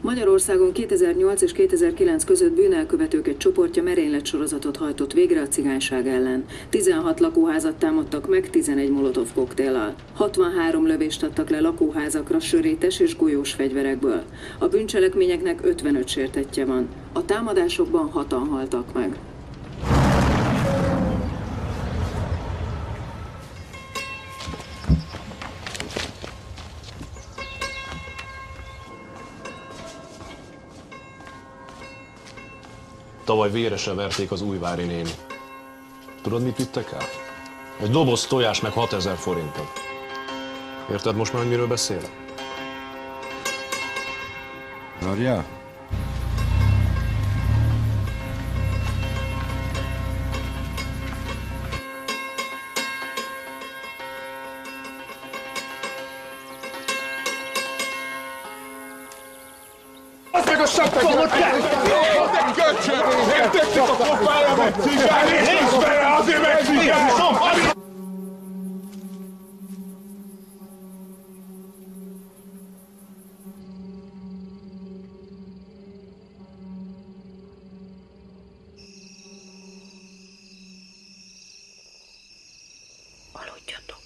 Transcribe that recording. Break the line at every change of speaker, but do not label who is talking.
Magyarországon 2008 és 2009 között bűnelkövetők egy csoportja merényletsorozatot hajtott végre a cigányság ellen. 16 lakóházat támadtak meg 11 molotov koktéllal. 63 lövést adtak le lakóházakra sörétes és golyós fegyverekből. A bűncselekményeknek 55 sértettje van. A támadásokban 6-an haltak meg.
Tavaly véresen verték az Újvári néni. Tudod, mit vittek el? Egy doboz tojás meg 6000 forintot. Érted most már, hogy miről beszélek?
Várjál?
Az meg a sapkát! Köcsög! Nem tették a kopára, meg cigány! Nézd bele, azért megfigyelj!
Aludjatok.